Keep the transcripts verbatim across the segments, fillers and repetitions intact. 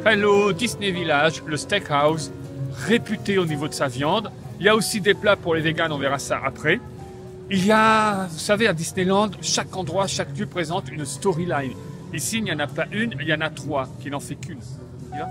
Hello Disney Village, le steakhouse, réputé au niveau de sa viande. Il y a aussi des plats pour les véganes, on verra ça après. Il y a, vous savez, à Disneyland, chaque endroit, chaque lieu présente une storyline. Ici, il n'y en a pas une, il y en a trois, qui n'en fait qu'une. Tu vois ?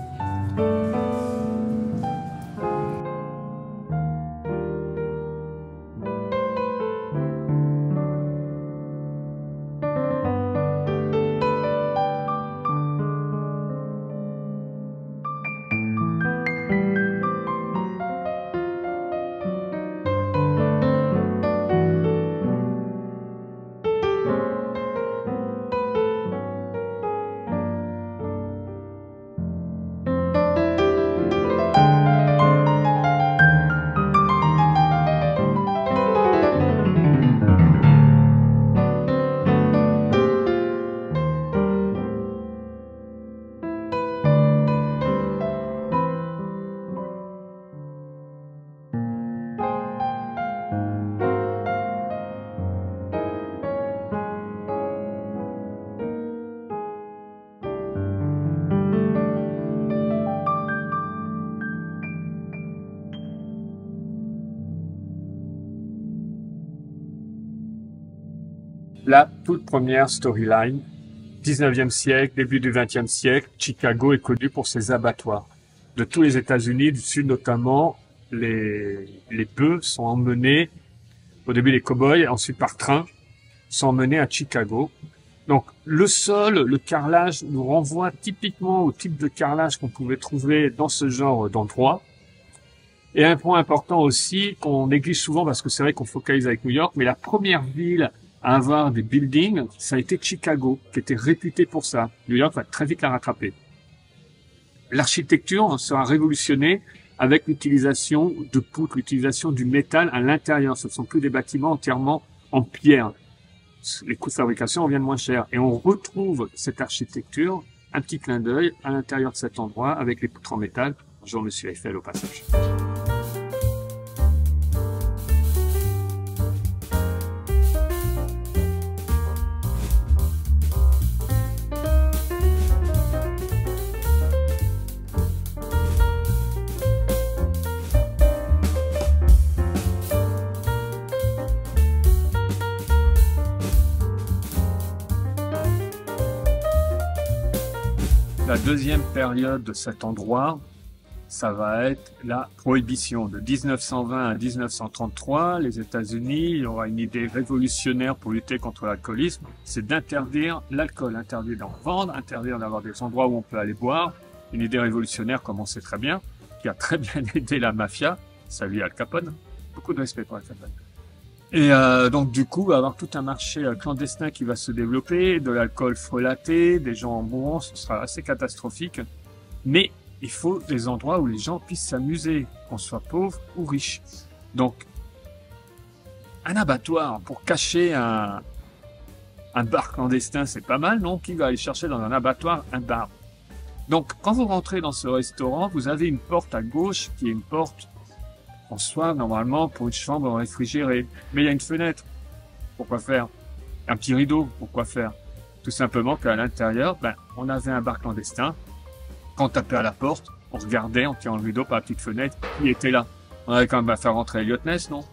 La toute première storyline, dix-neuvième siècle, début du vingtième siècle, Chicago est connu pour ses abattoirs. De tous les États-Unis, du Sud notamment, les, les bœufs sont emmenés, au début les cow-boys, ensuite par train, sont emmenés à Chicago. Donc le sol, le carrelage nous renvoie typiquement au type de carrelage qu'on pouvait trouver dans ce genre d'endroit. Et un point important aussi qu'on néglige souvent parce que c'est vrai qu'on focalise avec New York, mais la première ville à avoir des buildings, ça a été Chicago, qui était réputé pour ça. New York va très vite la rattraper. L'architecture sera révolutionnée avec l'utilisation de poutres, l'utilisation du métal à l'intérieur. Ce ne sont plus des bâtiments entièrement en pierre. Les coûts de fabrication reviennent moins chers. Et on retrouve cette architecture, un petit clin d'œil, à l'intérieur de cet endroit avec les poutres en métal. Bonjour Monsieur Eiffel au passage. La deuxième période de cet endroit, ça va être la prohibition. De mille neuf cent vingt à mille neuf cent trente-trois, les États-Unis, il y aura une idée révolutionnaire pour lutter contre l'alcoolisme, c'est d'interdire l'alcool, interdire d'en vendre, interdire d'avoir des endroits où on peut aller boire. Une idée révolutionnaire, comme on sait très bien, qui a très bien aidé la mafia. Salut Al Capone. Beaucoup de respect pour Al Capone. Et euh, donc du coup, il va y avoir tout un marché euh, clandestin qui va se développer, de l'alcool frelaté, des gens en mourant, ce sera assez catastrophique. Mais il faut des endroits où les gens puissent s'amuser, qu'on soit pauvre ou riche. Donc, un abattoir pour cacher un, un bar clandestin, c'est pas mal, non? Qui va aller chercher dans un abattoir un bar? Donc, quand vous rentrez dans ce restaurant, vous avez une porte à gauche qui est une porte en soi, normalement, pour une chambre réfrigérée. Mais il y a une fenêtre. Pourquoi faire? Un petit rideau. Pourquoi faire? Tout simplement qu'à l'intérieur, ben, on avait un bar clandestin. Quand on tapait à la porte, on regardait en tirant le rideau par la petite fenêtre qui était là. On avait quand même à faire rentrer Elliot Ness, non?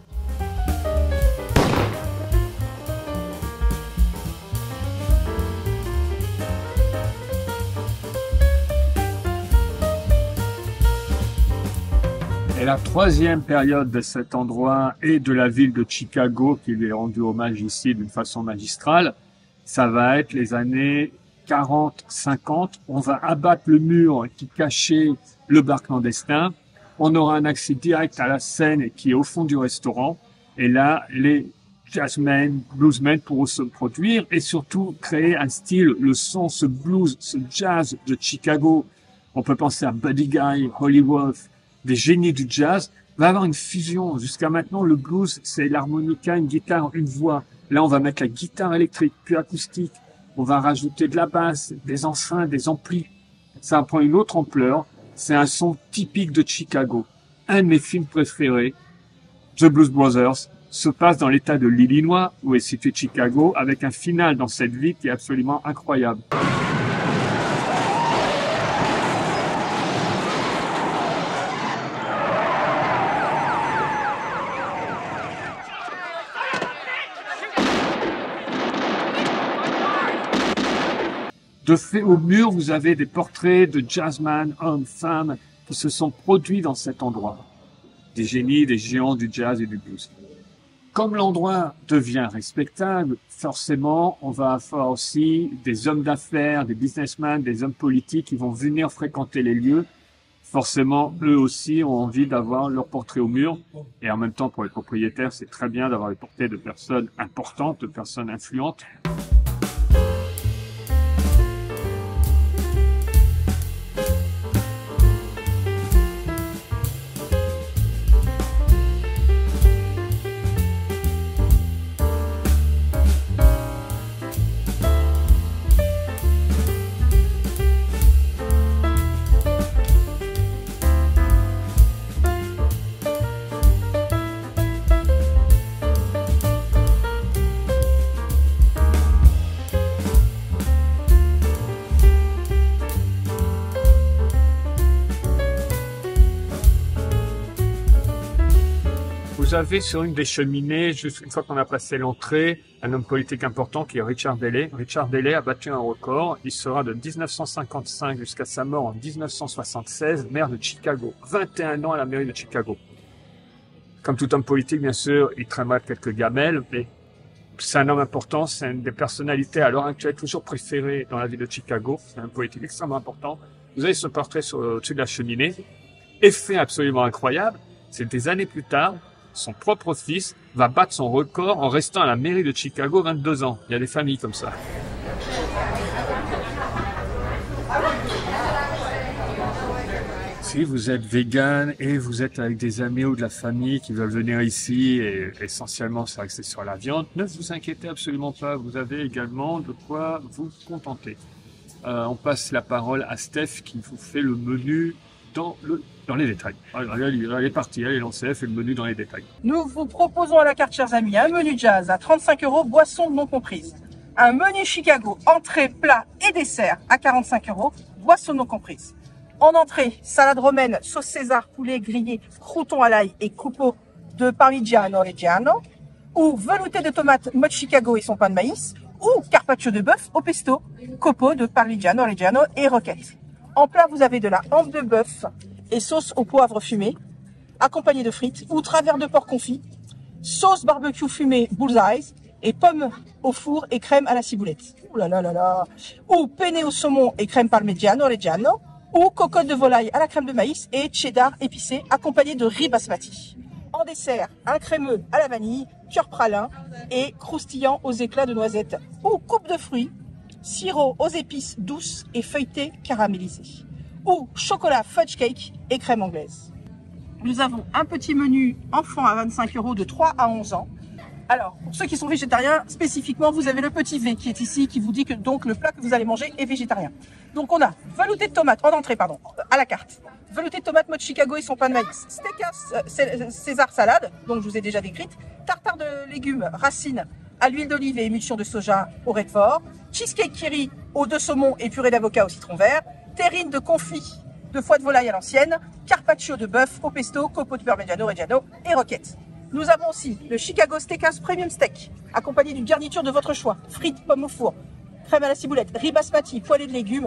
Et la troisième période de cet endroit et de la ville de Chicago, qui lui est rendu hommage ici d'une façon magistrale, ça va être les années quarante cinquante. On va abattre le mur qui cachait le bar clandestin. On aura un accès direct à la scène qui est au fond du restaurant. Et là, les jazzmen, bluesmen pourront se produire et surtout créer un style, le son, ce blues, ce jazz de Chicago. On peut penser à Buddy Guy, Holly Wolf, des génies du jazz, va avoir une fusion. Jusqu'à maintenant, le blues, c'est l'harmonica, une guitare, une voix. Là, on va mettre la guitare électrique, puis acoustique. On va rajouter de la basse, des enceintes, des amplis. Ça prend une autre ampleur. C'est un son typique de Chicago. Un de mes films préférés, The Blues Brothers, se passe dans l'état de l'Illinois, où est situé Chicago, avec un final dans cette ville qui est absolument incroyable. De fait, au mur, vous avez des portraits de jazzman, hommes, femmes, qui se sont produits dans cet endroit. Des génies, des géants du jazz et du blues. Comme l'endroit devient respectable, forcément, on va avoir aussi des hommes d'affaires, des businessmen, des hommes politiques qui vont venir fréquenter les lieux. Forcément, eux aussi ont envie d'avoir leur portrait au mur. Et en même temps, pour les propriétaires, c'est très bien d'avoir les portraits de personnes importantes, de personnes influentes. Vous avez sur une des cheminées, juste une fois qu'on a passé l'entrée, un homme politique important qui est Richard Daley. Richard Daley a battu un record. Il sera de mille neuf cent cinquante-cinq jusqu'à sa mort en mille neuf cent soixante-seize, maire de Chicago. vingt et un ans à la mairie de Chicago. Comme tout homme politique, bien sûr, il traînera quelques gamelles, mais c'est un homme important, c'est une des personnalités à l'heure actuelle toujours préférées dans la ville de Chicago. C'est un politique extrêmement important. Vous avez ce portrait sur, au-dessus de la cheminée. Effet absolument incroyable, c'est des années plus tard, son propre fils va battre son record en restant à la mairie de Chicago vingt-deux ans. Il y a des familles comme ça. Si vous êtes vegan et vous êtes avec des amis ou de la famille qui veulent venir ici et essentiellement s'axer sur la viande, ne vous inquiétez absolument pas. Vous avez également de quoi vous contenter. Euh, on passe la parole à Steph qui vous fait le menu dans le dans les détails. Elle, elle est partie, elle est lancée, elle fait le menu dans les détails. Nous vous proposons à la carte, chers amis, un menu jazz à trente-cinq euros, boissons non comprises. Un menu Chicago, entrée, plat et dessert à quarante-cinq euros, boissons non comprises. En entrée, salade romaine, sauce César, poulet grillé, croûtons à l'ail et coupeau de Parmigiano Reggiano, ou velouté de tomates, mode Chicago et son pain de maïs, ou carpaccio de bœuf au pesto, copeaux de Parmigiano Reggiano et roquette. En plat, vous avez de la hampe de bœuf et sauce au poivre fumé, accompagné de frites, ou travers de porc confit, sauce barbecue fumée bullseye, et pommes au four et crème à la ciboulette. Ouh là là là là. Ou penne au saumon et crème parmigiano reggiano, ou cocotte de volaille à la crème de maïs et cheddar épicé, accompagné de riz basmati. En dessert, un crémeux à la vanille, cœur pralin et croustillant aux éclats de noisettes, ou coupe de fruits, sirop aux épices douces et feuilletées caramélisées, ou chocolat fudge cake et crème anglaise. Nous avons un petit menu enfant à vingt-cinq euros de trois à onze ans. Alors, pour ceux qui sont végétariens, spécifiquement, vous avez le petit V qui est ici, qui vous dit que donc le plat que vous allez manger est végétarien. Donc on a velouté de tomate, en entrée, pardon, à la carte. Velouté de tomate mode Chicago et son pain de maïs. Steak César salade, donc je vous ai déjà décrite. Tartare de légumes, racines, à l'huile d'olive et émulsion de soja au Redford. Cheesecake kiri aux deux saumons et purée d'avocat au citron vert. Terrine de confit de foie de volaille à l'ancienne. Carpaccio de bœuf au pesto, copeaux de Parmigiano Reggiano et roquette. Nous avons aussi le Chicago Steakhouse Premium Steak, accompagné d'une garniture de votre choix. Frites, pommes au four, crème à la ciboulette, riz basmati, poêlée de légumes.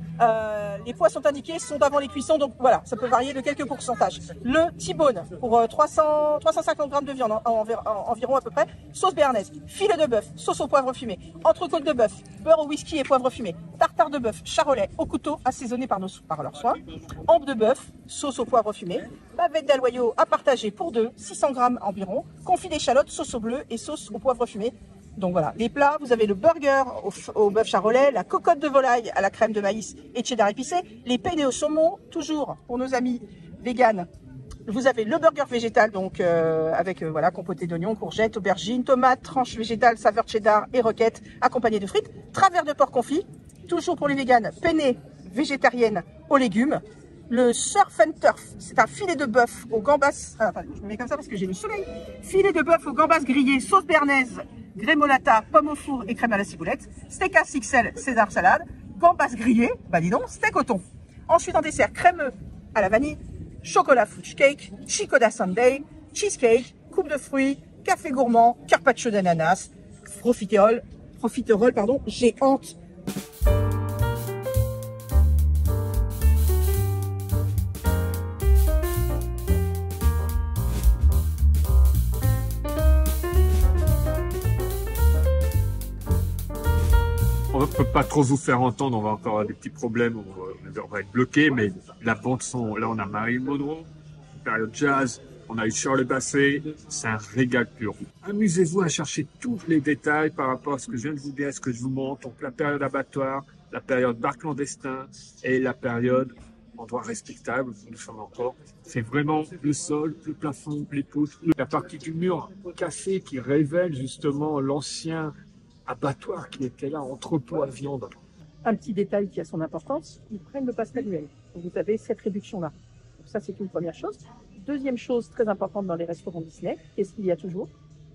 Euh, les poids sont indiqués, sont avant les cuissons, donc voilà, ça peut varier de quelques pourcentages. Le T-bone pour euh, trois cents, trois cent cinquante grammes de viande en, en, en, environ à peu près. Sauce béarnaise, filet de bœuf, sauce au poivre fumé, entrecôte de bœuf, beurre au whisky et poivre fumé, tartare de bœuf, charolais au couteau assaisonné par, nos, par leurs soins, hampe de bœuf, sauce au poivre fumé, bavette d'aloyau à partager pour deux, six cents grammes environ, confit d'échalote, sauce au bleu et sauce au poivre fumé. Donc voilà, les plats, vous avez le burger au, au bœuf charolais, la cocotte de volaille à la crème de maïs et cheddar épicé, les penne au saumon, toujours pour nos amis véganes. Vous avez le burger végétal, donc euh, avec euh, voilà compoté d'oignons, courgettes, aubergines, tomates, tranches végétales, saveur cheddar et roquette, accompagné de frites, travers de porc confit, toujours pour les véganes, penne végétarienne aux légumes. Le surf and turf, c'est un filet de bœuf aux gambas. Ah, attendez, je me mets comme ça parce que j'ai le soleil. Filet de bœuf aux gambas grillées, sauce béarnaise, grémolata, pomme au four et crème à la ciboulette. Steakhouse X L, César salade, gambas grillées, bah dis donc, steak au thon. Ensuite en dessert, crémeux à la vanille, chocolat fudge cake, chicoda sundae, cheesecake, coupe de fruits, café gourmand, carpaccio d'ananas, profiterole, profiterole pardon, géante. ne peut pas trop vous faire entendre, on va encore avoir des petits problèmes, on va, on va être bloqué, mais la bande son, là on a Marilyn Monroe, période jazz, on a eu Shirley Bassey, c'est un régal pur. Amusez-vous à chercher tous les détails par rapport à ce que je viens de vous dire, à ce que je vous montre, donc la période abattoir, la période bar clandestin et la période endroit respectable, nous sommes encore. C'est vraiment le sol, le plafond, les poutres, la partie du mur cassé qui révèle justement l'ancien abattoir qui était là, entrepôt à viande. Un petit détail qui a son importance, ils prennent le pass manuel. Donc vous avez cette réduction-là. Donc ça, c'est une première chose. Deuxième chose très importante dans les restaurants Disney, qu'est-ce qu'il y a toujours?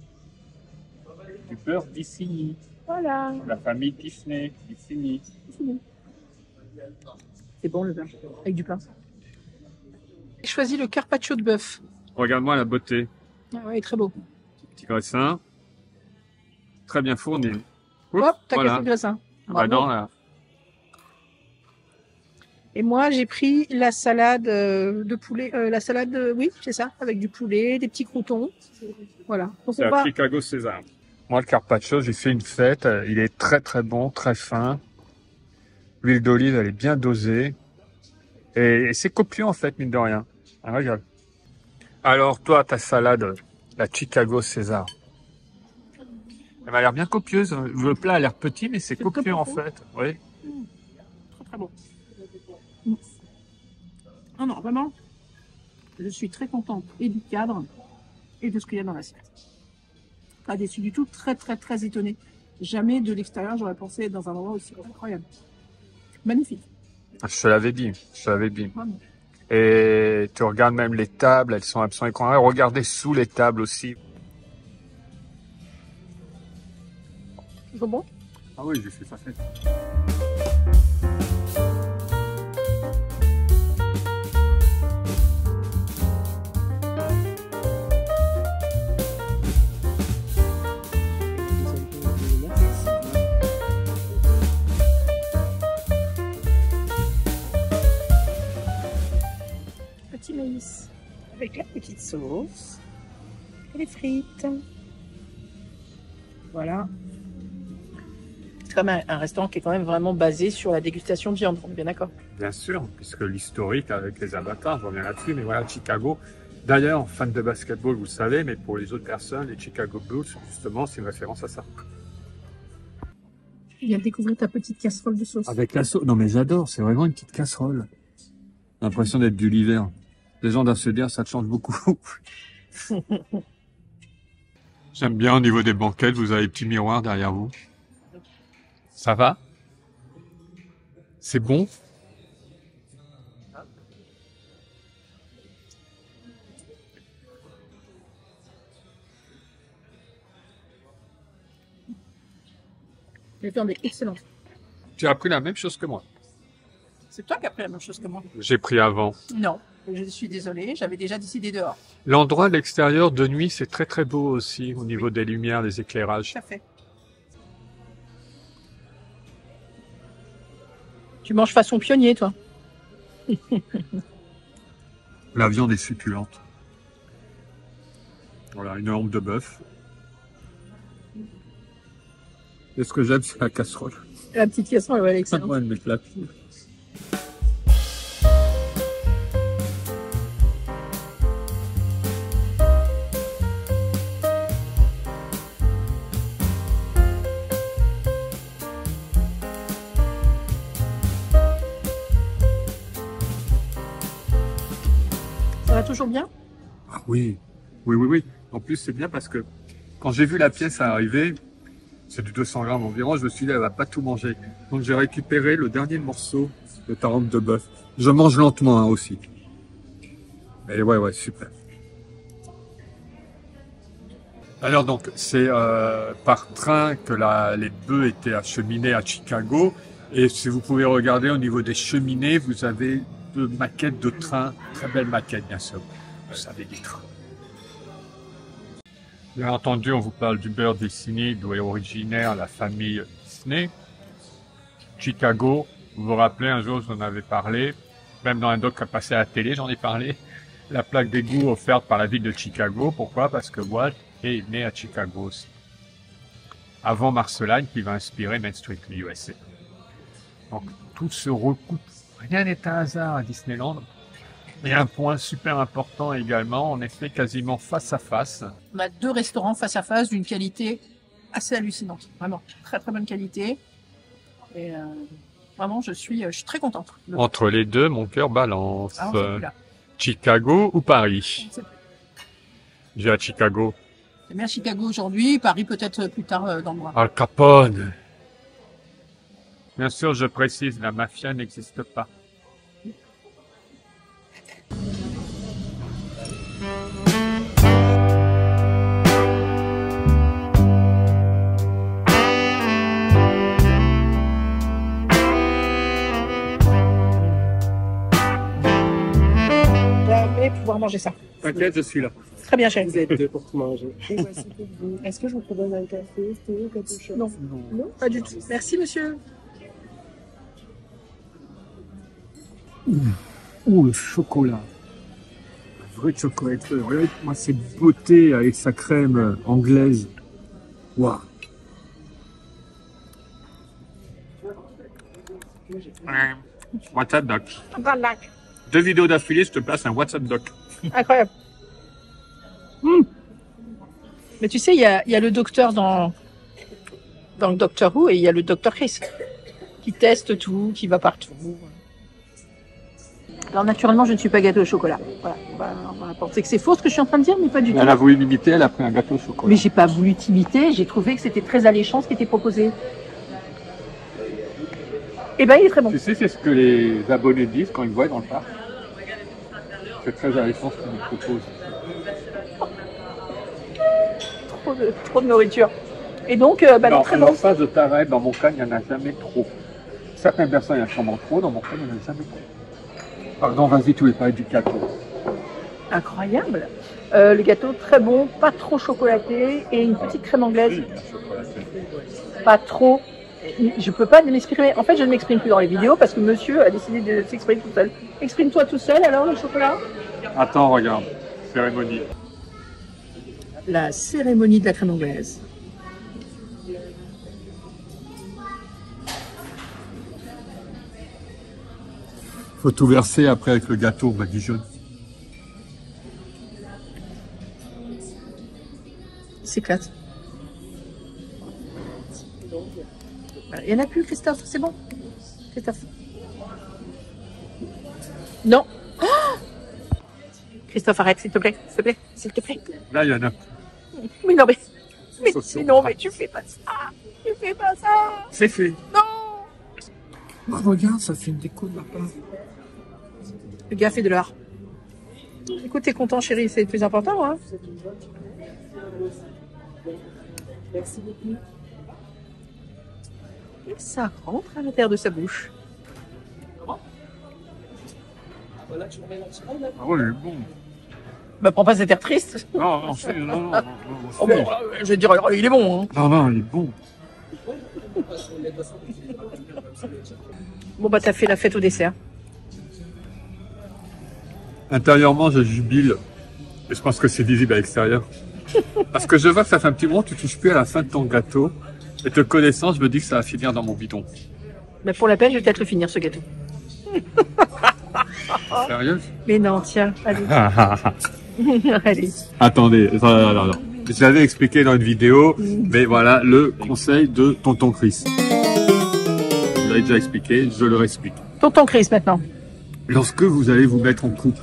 Du beurre Disney. Voilà. La famille Disney. Disney. Disney. C'est bon le beurre, avec du pain. J'ai choisi le carpaccio de bœuf. Regarde-moi la beauté. Ah ouais, très beau. Petit graissin. Très bien fourni. Oups, Hop, t'as voilà. cassé le graissin. Ah non, là. Et moi, j'ai pris la salade euh, de poulet. Euh, la salade, euh, oui, c'est ça, avec du poulet, des petits croutons. Voilà. Donc C'est on la va... Chicago César. Moi, le carpaccio, j'ai fait une fête. Il est très très bon, très fin. L'huile d'olive, elle est bien dosée. Et, et c'est copieux en fait, mine de rien. Un régal. Alors toi, ta salade, la Chicago César. Elle m'a l'air bien copieuse. Le plat a l'air petit, mais c'est copieux en fait. Oui. Mmh. Très très bon. Mmh. Non, non, vraiment, je suis très contente et du cadre et de ce qu'il y a dans l'assiette. Pas déçu du tout, très très très étonnée. Jamais de l'extérieur, j'aurais pensé être dans un endroit aussi incroyable. Magnifique. Je te l'avais dit, je te l'avais dit. Vraiment. Et tu regardes même les tables, elles sont absolument incroyables. Regardez sous les tables aussi. Toujours bon? Ah oui, j'ai fait ça fait. Petit maïs avec la petite sauce et les frites. Voilà. C'est comme un, un restaurant qui est quand même vraiment basé sur la dégustation de viande, on est bien d'accord? Bien sûr, puisque l'historique avec les avatars, je reviens là-dessus, mais voilà, Chicago. D'ailleurs, fan de basketball, vous le savez, mais pour les autres personnes, les Chicago Bulls, justement, c'est une référence à ça. Tu viens de découvrir ta petite casserole de sauce. Avec la sauce. Non, mais j'adore, c'est vraiment une petite casserole. L'impression d'être du l'hiver. Les gens doivent se dire, ça te change beaucoup. J'aime bien au niveau des banquettes, vous avez des petits miroirs derrière vous. Ça va? C'est bon? La viande est excellente. Tu as pris la même chose que moi. C'est toi qui as pris la même chose que moi. J'ai pris avant. Non, je suis désolée, j'avais déjà décidé dehors. L'endroit de l'extérieur de nuit, c'est très très beau aussi, au niveau des lumières, des éclairages. Tout à fait. Tu manges façon pionnier, toi. La viande est succulente. Voilà, une hampe de bœuf. Et ce que j'aime, c'est la casserole. La petite casserole, elle est C'est excellente. un de mes plats. Ça va toujours bien? Ah oui, oui, oui, oui. En plus, c'est bien parce que quand j'ai vu la pièce arriver, c'est du deux cents grammes environ, je me suis dit, elle va pas tout manger. Donc j'ai récupéré le dernier morceau de ta hampe de bœuf. Je mange lentement hein, aussi. Et ouais, ouais, super. Alors donc, c'est euh, par train que la, les bœufs étaient acheminés à Chicago. Et si vous pouvez regarder au niveau des cheminées, vous avez deux maquettes de trains, très belles maquettes bien sûr. Vous savez des trains. Bien entendu, on vous parle du beurre Disney, d'où est originaire la famille Disney. Chicago, vous vous rappelez, un jour, j'en avais parlé, même dans un doc qui a passé à la télé, j'en ai parlé. La plaque d'égout offerte par la ville de Chicago. Pourquoi? Parce que Walt est né à Chicago aussi. avant Marceline qui va inspirer Main Street U S A. Donc tout se recoupe, rien n'est un hasard à Disneyland. Et un point super important également, on est fait quasiment face à face. On a deux restaurants face à face d'une qualité assez hallucinante, vraiment très très bonne qualité. Et euh, vraiment, je suis, je suis très contente. Entre les deux, mon cœur balance. Ah, on sait plus là. Chicago ou Paris? On sait plus. J'ai à Chicago. J'aime bien Chicago aujourd'hui, Paris peut-être plus tard euh, dans le mois. Al Capone. Bien sûr, je précise, la mafia n'existe pas. Jamais pouvoir manger ça. T'inquiète, je suis là. Très bien, chérie. Vous êtes deux pour tout manger. Et voici pour vous. Est-ce que je vous propose un café, thé ou quelque chose? Non. Non, pas du tout. Merci, monsieur. Ouh, le chocolat. Un vrai chocolat. Regardez moi cette beauté avec sa crème anglaise. Waouh. WhatsApp doc. Deux vidéos d'affilée, je te place un WhatsApp doc. Incroyable. Mmh. Mais tu sais, il y a, y a le docteur dans, dans le Doctor Who et il y a le docteur Chris qui teste tout, qui va partout. Alors naturellement, je ne suis pas gâteau au chocolat. Voilà. On va, on va penser que c'est faux ce que je suis en train de dire, mais pas du tout. Elle a voulu m'imiter, elle a pris un gâteau au chocolat. Mais j'ai pas voulu t'imiter, j'ai trouvé que c'était très alléchant ce qui était proposé. Eh ben, il est très bon. Tu sais, c'est ce que les abonnés disent quand ils voient dans le parc. C'est très alléchant ce qu'ils nous proposent. Trop de, trop de nourriture. Et donc, euh, bah, non, très bon. L'emphase de t'arrête, dans mon cas, il n'y en a jamais trop. Certaines personnes, il y en a sûrement trop, dans mon cas, il n'y en a jamais trop. Pardon, vas-y, tu voulais parler du gâteau. Incroyable. Euh, le gâteau très bon, pas trop chocolaté et une petite crème anglaise. Oui, bien chocolaté. Pas trop. Je peux pas m'exprimer. En fait, je ne m'exprime plus dans les vidéos parce que monsieur a décidé de s'exprimer tout seul. Exprime-toi tout seul alors, le chocolat. Attends, regarde. Cérémonie. La cérémonie de la crème anglaise. Faut tout verser après avec le gâteau badigeonne. Il s'éclate. Il n'y en a plus, Christophe, c'est bon. Christophe. Non. Oh, Christophe, arrête, s'il te plaît, s'il te plaît, s'il te plaît. Là, il y en a. Mais non, mais, mais, Attention. mais non, mais tu fais pas ça. Tu fais pas ça. C'est fait. Non. Oh, regarde, ça fait une déco de ma part. Le gars fait de l'art. Écoute, t'es content, chérie, c'est le plus important, hein. Merci beaucoup. Et ça rentre à l'intérieur de sa bouche. Voilà, tu remets là-dessus. Ah ouais, il est bon. Bah, prends pas cet air triste. Non, non, c'est, non, non, non, non, Oh, bon, euh, je vais te dire, il est bon, hein. non, non, il est bon. Bon, bah, t'as fait la fête au dessert. Intérieurement, je jubile. Et je pense que c'est visible à l'extérieur. Parce que je vois que ça fait un petit moment que tu touches plus à la fin de ton gâteau. Et te connaissant, je me dis que ça va finir dans mon bidon. Mais pour la peine, je vais peut-être le finir, ce gâteau. Sérieux? Mais non, tiens, allez. Allez. Attendez, non, non, non, non. Je l'avais expliqué dans une vidéo, mais voilà le conseil de Tonton Chris. Je l'avais déjà expliqué, je le réexplique. Tonton Chris, maintenant. Lorsque vous allez vous mettre en couple,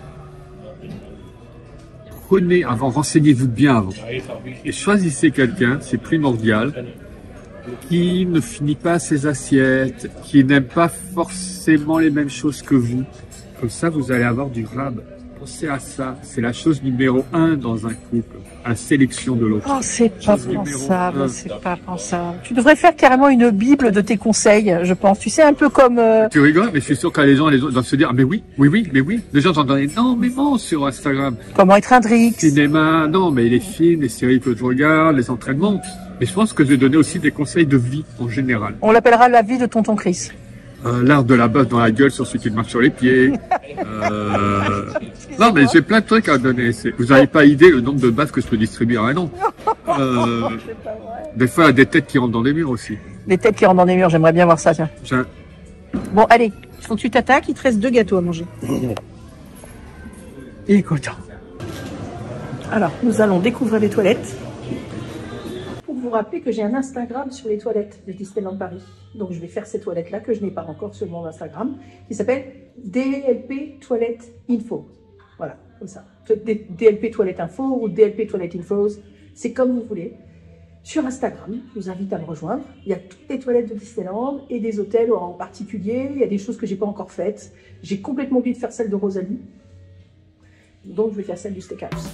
prenez avant, renseignez-vous bien avant. Et choisissez quelqu'un, c'est primordial, qui ne finit pas ses assiettes, qui n'aime pas forcément les mêmes choses que vous. Comme ça, vous allez avoir du rab. Pensez à ça. C'est la chose numéro un dans un couple. La sélection de l'autre. Oh, c'est pas Chose numéro pensable, un. c'est pas pensable. Tu devrais faire carrément une bible de tes conseils, je pense. Tu sais, un peu comme... euh, Tu rigoles, mais je suis sûr que les gens les autres doivent se dire, ah, mais oui, oui, oui, mais oui. Les gens en donnent énormément sur Instagram. comment être un Drix. Cinéma, non, mais les films, les séries que je regarde, les entraînements. Mais je pense que je vais donner aussi des conseils de vie en général. On l'appellera la vie de Tonton Chris. Euh, l'art de la baffe dans la gueule sur celui qui te marche sur les pieds. Euh... Non, mais j'ai plein de trucs à donner. C'est- Vous n'avez pas idée le nombre de baffes que je peux distribuer à un an. Euh, C'est pas vrai. des fois, il y a des têtes qui rentrent dans des murs aussi. Des têtes qui rentrent dans des murs, j'aimerais bien voir ça, tiens. J'ai un- Bon, allez, il faut que tu t'attaques, il te reste deux gâteaux à manger. Il est content. Alors, nous allons découvrir les toilettes. Pour vous rappeler que j'ai un Instagram sur les toilettes de Disneyland Paris. Donc, je vais faire ces toilettes-là que je n'ai pas encore sur mon Instagram, qui s'appelle D L P Toilette Info. Voilà, comme ça. D L P Toilette Info ou D L P Toilette Infos, c'est comme vous voulez. Sur Instagram, je vous invite à me rejoindre. Il y a toutes les toilettes de Disneyland et des hôtels en particulier. Il y a des choses que j'ai pas encore faites. J'ai complètement oublié de faire celle de Rosalie. Donc, je vais faire celle du Steakhouse.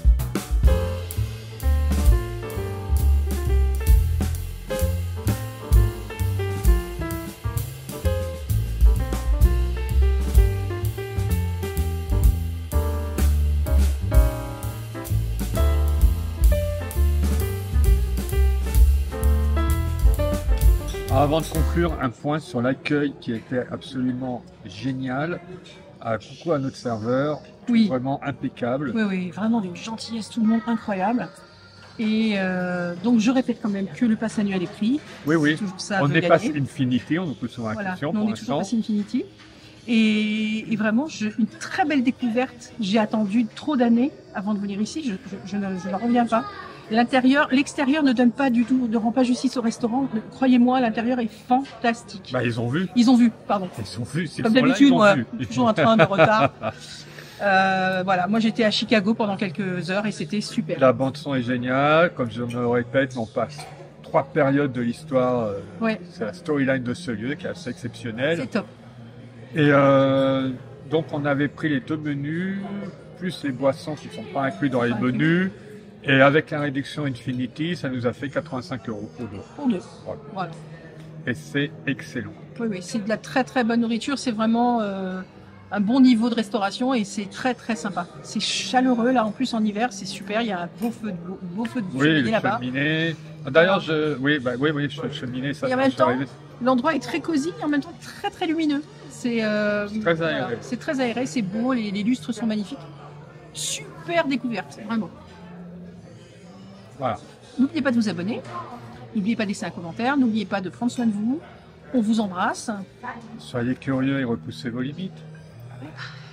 Avant de conclure, un point sur l'accueil qui était absolument génial. Ah, coucou à notre serveur, Oui. vraiment impeccable. Oui, oui, vraiment d'une gentillesse, tout le monde incroyable. Et euh, donc, je répète quand même que le pass annuel est pris. Oui, oui. Toujours ça On de dépasse gagner. Infinity, on nous pose souvent la Voilà, question nous, pour on est toujours l'instant. pass Infinity. Et, et vraiment, je, une très belle découverte. J'ai attendu trop d'années avant de venir ici. Je, je, je ne, je ne reviens pas. L'intérieur, l'extérieur ne donne pas du tout, ne rend pas justice au restaurant. Croyez-moi, l'intérieur est fantastique. Bah, ils ont vu. Ils ont vu, pardon. Ils ont vu. s'ils Comme sont là, d'habitude, ils ont moi, vu. toujours en train de retard. Euh, voilà, moi j'étais à Chicago pendant quelques heures et c'était super. La bande son est géniale, comme je me le répète, on passe trois périodes de l'histoire. euh, Ouais, C'est la storyline de ce lieu qui est assez exceptionnelle. c'est top. Et euh, donc on avait pris les deux menus, plus les boissons qui ne sont pas inclus dans les Pas inclus. menus. Et avec la réduction Infinity, ça nous a fait quatre-vingt-cinq euros pour deux. Pour deux. Voilà. Voilà. Et c'est excellent. Oui, oui, c'est de la très très bonne nourriture. C'est vraiment euh, un bon niveau de restauration et c'est très très sympa. C'est chaleureux là, en plus en hiver, c'est super. Il y a un beau feu de, beau, beau feu de Oui, cheminée le là-bas. cheminée. D'ailleurs, je, oui, bah, oui, oui, che- cheminée, ça Et en je même suis temps, arrivé. L'endroit est très cosy et en même temps très très lumineux. C'est euh, C'est très voilà, aéré. c'est très aéré, c'est beau, les, les lustres sont magnifiques. Super découverte, vraiment. Voilà. N'oubliez pas de vous abonner, n'oubliez pas de laisser un commentaire, n'oubliez pas de prendre soin de vous. On vous embrasse. Soyez curieux et repoussez vos limites.